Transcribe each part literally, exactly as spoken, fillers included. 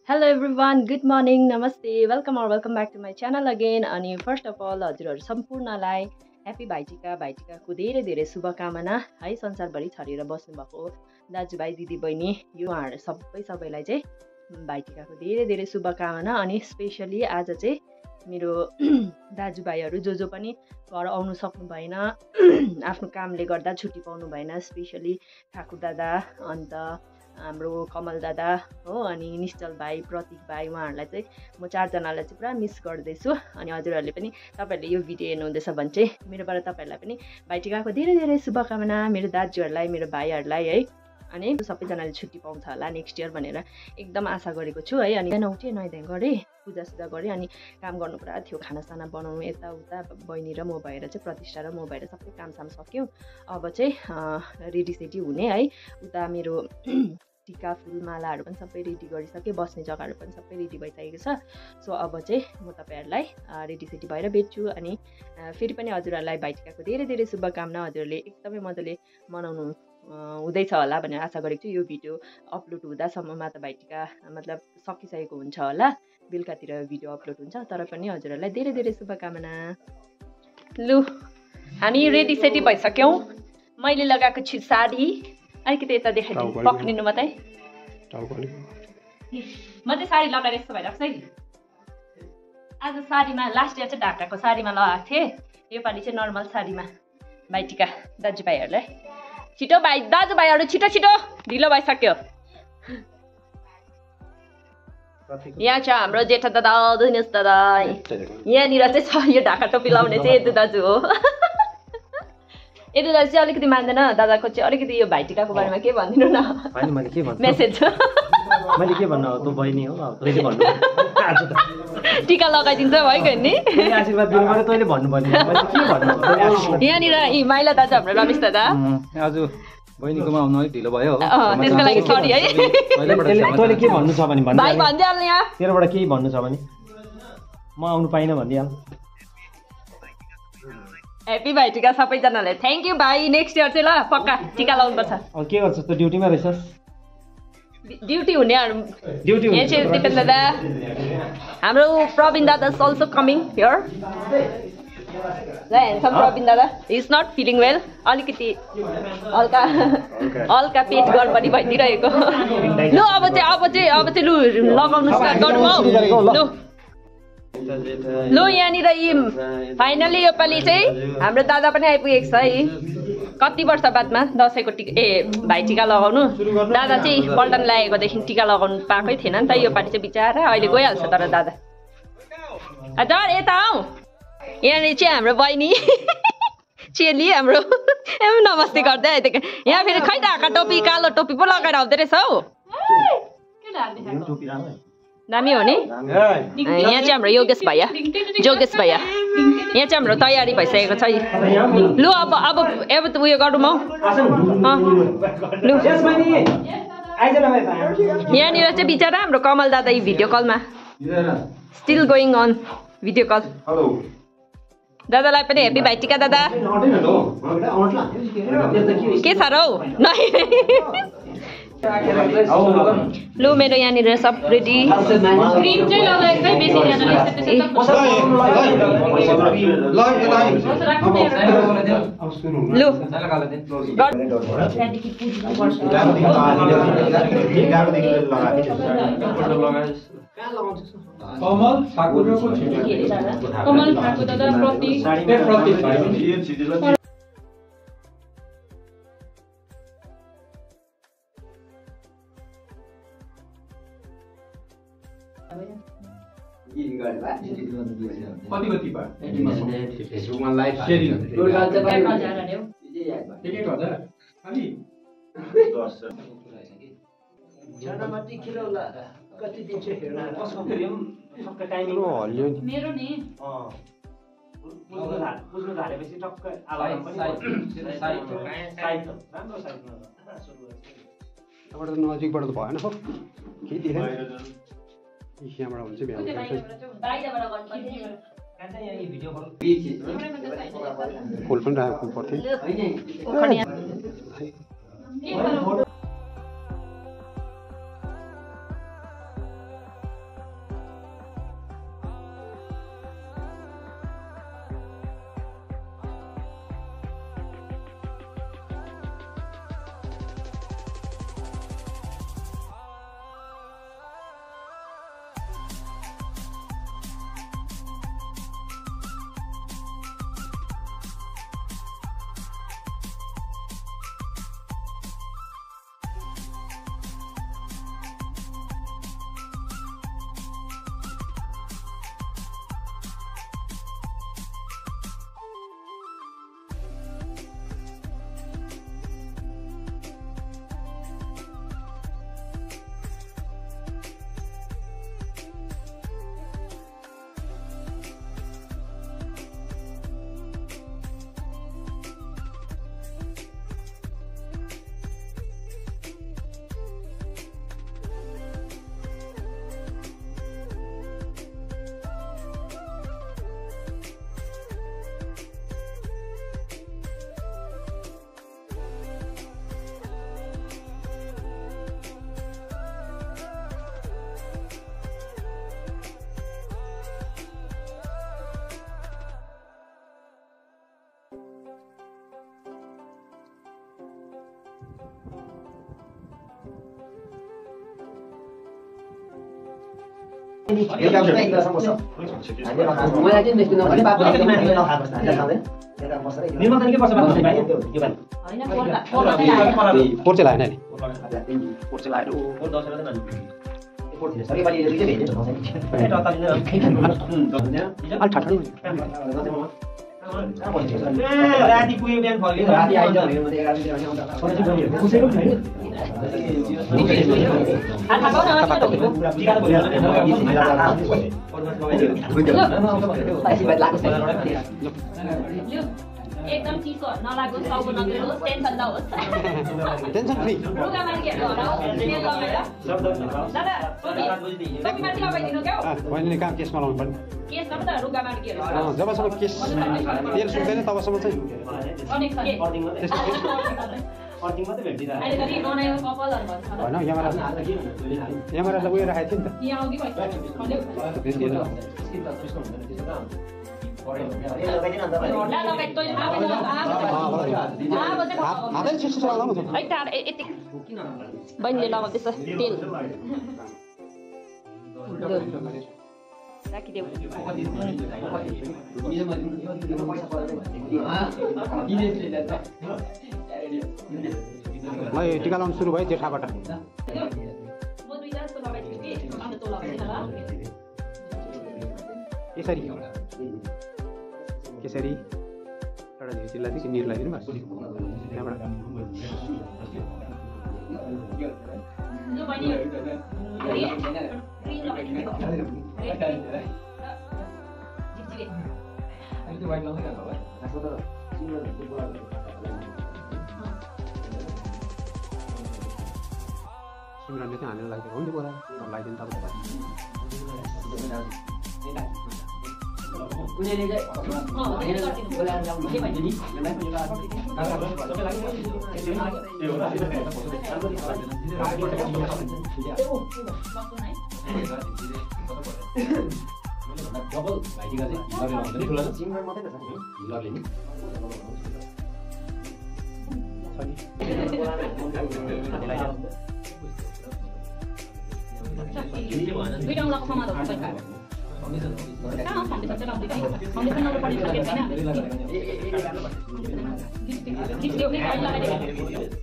Hello everyone, good morning, namaste, welcome or welcome back to my channel again. अनि first of all हजुरहरू सम्पूर्णलाई happy भाइटिका भाइटिकाको धेरै धेरै शुभकामना है। संसारभरि छरेर बस्नुभएको दाजुभाइ दिदीबहिनी यो उहाँहरू सबै सबैलाई चाहिँ भाइटिकाको धेरै धेरै शुभकामना। अनि स्पेशली आज चाहिँ मेरो दाजुभाइहरू जो जो पनि घर आउनु सक्नु भएन, आफ्नो कामले गर्दा छुट्टी पाउनु भएन, स्पेशली ठाकुर दादा, अन्त हाम्रो कमल दादा हो, अनि निश्चल भाइ, प्रतीक भाइ, उहाँहरूलाई चाहिँ म चारजनालाई चाहिँ पुरा मिस गर्दैछु। अनि हजुरहरूले पनि तपाईँहरूले यो भिडियो हेर्नुहुँदैछ भने चाहिँ मेरोबाट तपाईँहरूलाई पनि भाइटिकाको धेरै धेरै शुभकामना, मेरो दाजुहरूलाई, मेरो भाइहरूलाई है। अनि सबैजनाले छुट्टी पाउँछ होला नेक्स्ट इयर भनेर एकदम आशा गरेको छु है। अनि बिहान उठेँ, नुहाइधुवाइ गरेँ, पूजासुजा गरेँ, अनि काम गर्नु पुरा थियो, खानासाना बनाउनु यताउता, बहिनी र म भएर चाहिँ प्रतिष्ठा र म भएर सबै कामसाम सक्यौँ। अब चाहिँ रेडीसेडी हुने है। उता मेरो टिका फुल मालाहरू पनि सबै रेडी गरिसकेँ, बस्ने जग्गाहरू पनि सबै रेडी भइसकेको छ। सो अब चाहिँ म तपाईँहरूलाई रेडीसेडी भएर भेट्छु। अनि फेरि पनि हजुरहरूलाई भाइटिकाको धेरै धेरै शुभकामना। हजुरहरूले एकदमै मजाले मनाउनु हुँदैछ होला भनेर आशा गरेको छु। यो भिडियो अपलोड हुँदासम्ममा त भाइटिका मतलब सकिसकेको हुन्छ होला, बेलुकातिर भिडियो अपलोड हुन्छ। तर पनि हजुरहरूलाई धेरै धेरै शुभकामना। लु हामी रेडीसेडी भइसक्यौँ। मैले लगाएको छु साडी, अलिकति यता देखाइदिनु, पक्रिनु मात्रै। म चाहिँ साडी लगाएर यस्तो भइरहेको छ है। आज साडीमा लास्ट इयर चाहिँ ढाकाको साडीमा लगाएको थिएँ, योपालि चाहिँ नर्मल साडीमा भाइटिका दाजुभाइहरूलाई। छिटो भाइ दाजुभाइहरू छिटो छिटो, ढिलो भइसक्यो। यहाँ छ हाम्रो जेठा दादा, दिनेश दादा। यहाँनिर चाहिँ छ यो ढाका टोपी लाउने चाहिँ यदु दाजु हो। यदु दाजु चाहिँ अलिकति मान्दैन, दादाको चाहिँ अलिकति यो भाइटिकाको बारेमा के भनिदिनु न। मैले के भन्छु मेसेज मैले के भन्नु, तँ बहिनी हो, अब तैँले भन्नु। टिका लगाइदिन्छ भइगयो नि। आशीर्वाद दिनु पर्यो, तैँले भन्नु पर्ने। मैले के भन्नु। यहाँनिर यी माइला दाजु हाम्रो रमेश दादा आज बहिनीकोमा आउनु अलिक ढिलो भयो हो, त्यसको लागि सरी है। तैँले के भन्नु छ भने भाइ भनिदिइहाल्नु यहाँ, तेरोबाट केही भन्नु छ भने म आउनु पाइनँ भनिदिइहाल। ह्याप्पी भाइटिका सबैजनालाई। थ्याङ्क यू भाइ। नेक्स्ट इयर चाहिँ ल पक्का टिका लाउनुपर्छ। अब के गर्छस् त, ड्युटीमा रहेछस्? ड्युटी हुनेहरू ड्युटी यहाँ चाहिँ दिपेन दादा, हाम्रो प्रवीण दादा इज अल्सो कमिङ हियर। ल ह्यान्डसम प्रवीण दादा, इज नट फिलिङ वेल, अलिकति हल्का हल्का पेट गडबडी भइदिइरहेको। लु अब चाहिँ अब चाहिँ अब चाहिँ लु लगाउनु स्टार्ट गरौँ हौ। लु लु यहाँनिर यी फाइनली योपालि चाहिँ हाम्रो दादा पनि आइपुगेको छ है। कति वर्ष बादमा दसैँको टिका ए भाइटिका लगाउनु। दादा चाहिँ पल्टन लागेकोदेखि टिका लगाउनु पाएकै थिएन नि त, योपालि चाहिँ बिचारा अहिले गइहाल्छ। तर दादा हजुर यता आऊ, यहाँनिर चाहिँ हाम्रो बहिनी चेली हाम्रो नमस्ते गर्दै आइदिएको। यहाँ फेरि खै ढाका टोपी कालो टोपी पो लगाएर आउँदो रहेछ हौ, दामी हो नि। यहाँ चाहिँ हाम्रो योगेश भैया, जोगेश भैया, यहाँ चाहिँ हाम्रो तयारी भइसकेको छ। लु अब अब अब उयो गरौँ हौ। लु यहाँनिर चाहिँ बिचरा हाम्रो कमल दादा यी भिडियो कलमा still going on video call. दादालाई पनि ह्याप्पी भाइटिका दादा। के छ र हौ लु मेरो यहाँनिर सब रेडी। क्रिम चाहिँ लगाएकै बेसी लु कमल ठाकुर कमल ठाकुर दादा प्रतीक प्रतीक कति कति भयो लाइभ सेयरिङ एक एक हजार खाली कति दिन चाहिँ हेर्नु कसको हेर्नु टक्क टाइमिङ हल्यो नि मेरो नि अ बुझ्नु थाले बुझ्नु थालेपछि टक्क आलार्म पनि साइड साइड राम्रो साइडमा तपाईहरु त नजिकबाट त भएन हो के दिए यहाँबाट हुन्छ बिहान बाहिरबाट गर्नुपर्छ। कान्छा यहाँ भिडियो कल फुल पनि राख्नु पर्थ्यो। निर्माण निकै वर्ष बाद भाइ त्यो के भन्छ होइन पोर्का पोर्का चाहिँ पोर्चे लाएन नि पोर्चे लाग्यो ओ दसैँ मात्रै नजिक पोर्चे सबै पाली दुईटै भेट्यो दसैँ ए टत्तालिन अलि ठाठा राति पुग्यो बिहान फर्क्यो राति आइज भने म एघार बजे आउँदा कसैको छैन आथा गाउन आउँछ टिका त बोल्यो एकदम चिसो नलागोस् टाउको नबिग्रोस् टेन्सन नहोस् टेन्सन फ्री रुगा मार्गीहरू हराओस् तेल लगाएर दादा तपाईँ माथि लगाइदिनु क्या बहिनीले काम केसमा लाउनु पर्ने केसमा त रुगा मार्गीहरू अँ, जबसम्म केस तेल सुक्दैन तबसम्म चाहिँ कनेक्सन अर्थिङ मात्रै भेटिरहेको अहिले घरि बनाएको कपालहरू भन्छ होइन यहाँबाट यहाँबाट त उयो राखेको थियो नि त यहाँ अघि भइसक्यो ला लगाइ तैँले आगो आगो चाहिँ हातै छिटो चलाउँदा पनि हुन्छ है टाढा यति बहिनीले लगाउँदैछ तेल राखिदेऊ मै टिका लाउनु सुरु भयो जेठाबाट म दुईटा जस्तो लगाइदिन्छु कि अन्त तँ लगाइदिन ल यसरी यसरी एउटा झिल्ला चाहिँ निर लगाइदिनु बस त्यहाँबाट लु बहिनी ग्रिन ग्रिन लगाइदिनु सिमरनले चाहिँ हामीलाई लगाइदिएको हो नि बोला लगाइदिनु तपाईँको उनीहरूले चाहिँ दुईटा औँलाको समाज हुन्छ कहाँ फाउन्डेसन चाहिँ लाउँदै फाउन्डेसन लाउनु पर्ने छैन लिपस्टिक पनि कहिले लगाइदिएको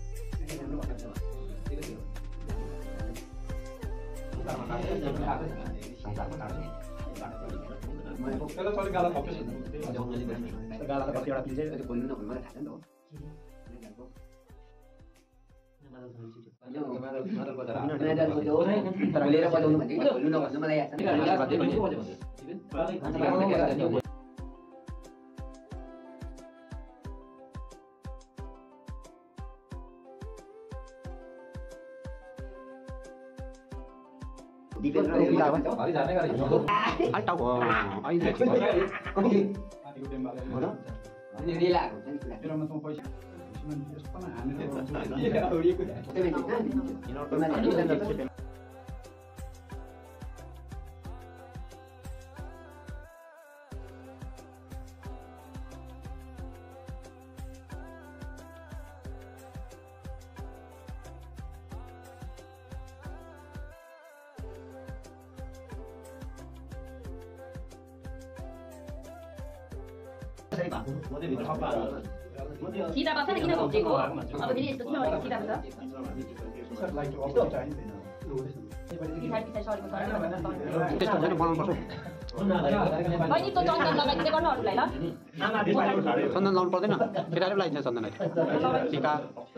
लिएर बजाउनु भनेको खोल्नु नभन्छ मलाई याद सीधा बस्छ किन घोप्टेको अब फेरि यस्तो किन भनेको सीधा बस्छ पछाडि पछाडि सरेको सरेको बहिनी तँ चन्दन लगाइदिँदै गर्नु अरूलाई ल चन्दन लाउनु पर्दैन केटाहरू लगाइन्छ चन्दन टिका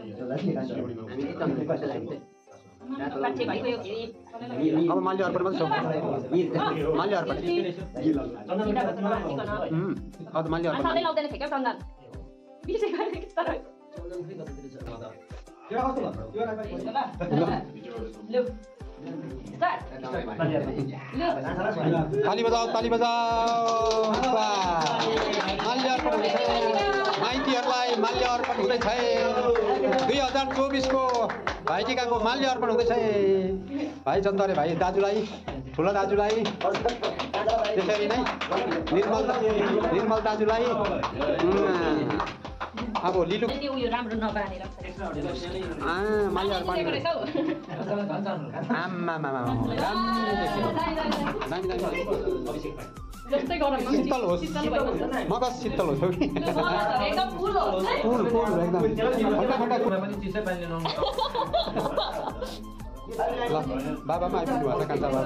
मान्छे भइगयो फेरि अब माल्य अर्पण मात्रै छ माल्य अर्पण सीधा बस्छ नहाँसिकन अब माल्य अर्पण सधैँ लाउँदैन थियो क्या चन्दन बिर्से गरेको तर लु ताली बजाऊ ताली बजाऊ माल्य अर्पण हुँदैछ माइतीहरूलाई माल्य अर्पण हुँदैछ दुई हजार चौबिसको भाइटिकाको माल्य अर्पण हुँदैछ भाइ जन्तरे भाइ दाजुलाई ठुलो दाजुलाई त्यसरी नै निर्मल निर्मल दाजुलाई अब लिलु त्यो उयो राम्रो नबानेर आ माली अर्पण आम्मा मामा दामी दामी जस्तै गरम शीतल होस् म त शीतल होस् कि एकदम फुल हो फुल फुल एकदम ठन्डा ठन्डा पनि चिसै पानी ल्याउनु ल बाबामा आइपुग्नु भएको छ कान्छा बाबा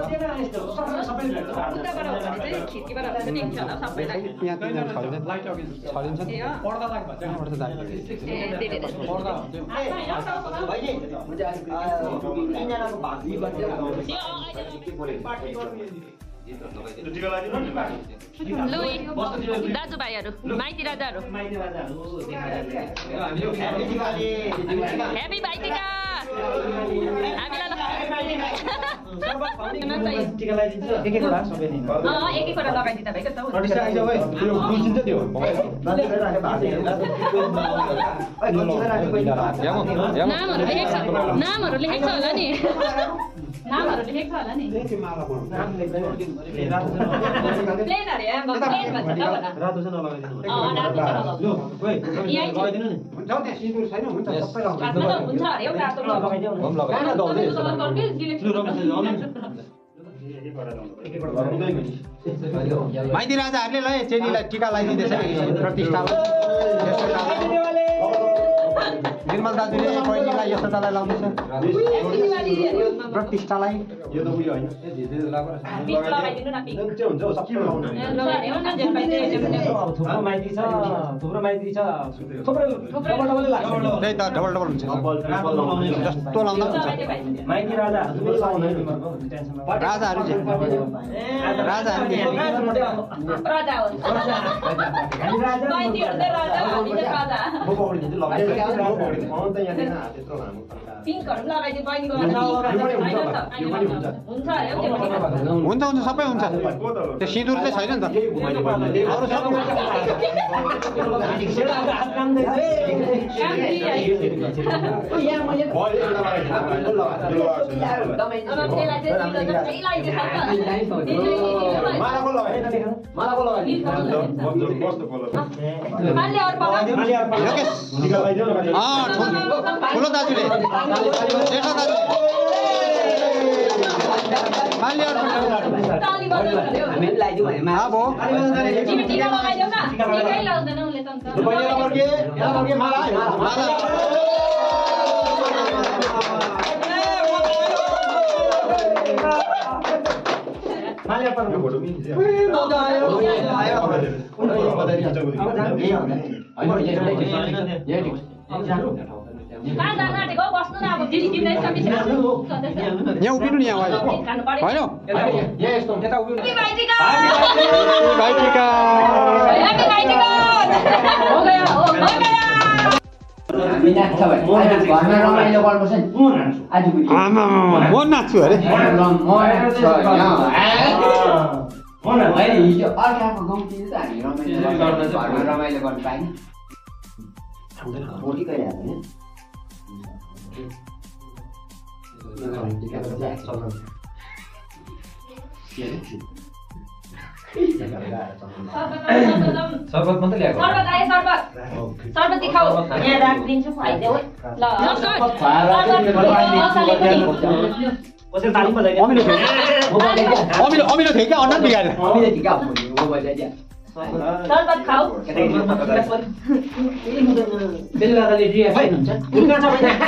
खिड्कीबाट पनि हुन्छ होला सबैलाई यहाँ तिनजना छरिन्छ छरिन्छ नि पर्दा लाग्छ पर्छ दामी पर्दा दाजुभाइहरू माइती राजाहरू ह्यापी भाइटिका एकैवटा लगाइदिँदा भएको त नामहरू लेखेको छ नामहरू लेखेको छ होला नि नामहरू लेखेको छ होला नि प्लेन अरे प्लेन भन्छ त होला रातो चाहिँ नलगाइदिनु अ रातो छ लु ओइ लगाइदिनु नि हुन्छ त्यहाँ सिन्दुर छैन हुन्छ सबै खासमा त हुन्छ अरे एउटा रातो लगाइदिनु हम लगाइ माइती राजाहरूले ल चेलीलाई टिका लगाइदिँदैछ प्रतिष्ठालाई निर्मल दाजुले बहिनीलाई यशोदालाई लाउँदैछ प्रतिष्ठालाई यो त उयो हैन लगाइदिनु न पिक हुन्छ हुन्छ सबै लाउनु थुप्रो माइती छ थुप्रो माइती छ थुप्रो डबल डबल लाग्छ त्यही त डबल डबल हुन्छ जस्तो लाउँदा हुन्छ माइती राजा हजुर लाउनु तिमीहरुको टेन्सन नलिनु राजाहरू चाहिँ राजाहरू राजा हो राजा माइतीहरु त राजा हामी त राजा म पौडी दिन्छु लगाइदिनु म त यहाँ देख्न त्यत्रो लामो पिङ्कहरु लगाइदिनु बहिनीको हुन्छ अरे हुन्छ हुन्छ सबै हुन्छ त्यो सिन्दुर चाहिँ छैन नि त अरू सबै ठुलो दाजुले जेठो दाजुले यहाँ उभिनु नि यहाँ होइन म नाच्छु अरे रमाइलो गर्नु पाएन शरबत मात्रै ल्याएको शरबत आयो शरबत शरबत दिखाऊ यहाँ राखिदिन्छु खुवाइदेऊ ल कसैले ताली बजाइदियो अमिलो अमिलो थियो क्या अन्डा बिगाएर अमिलो टिका हो बजाइदिया शरबत खाऊ बेलुकाले ड्रिया खाइनुहुन्छ पुरा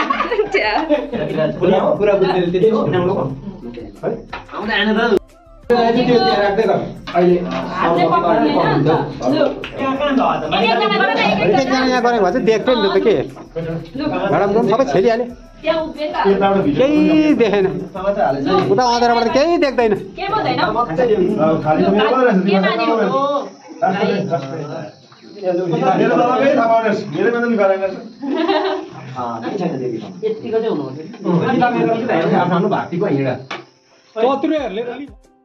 पुरा बुझ्दै त्यति हो आउँदा आएन त अहिले हातले पक्रिने हैन ल कहाँ कहाँ छ एकजना यहाँ गरेको भए चाहिँ देख्थ्यो नि त के म्याडम सबै छेलिहाले त्यहाँ उभिएर केही देखेन उता अँधेराबाट केही देख्दैन के बोल्दैन यतिको चाहिँ हुनु चतुरैहरूले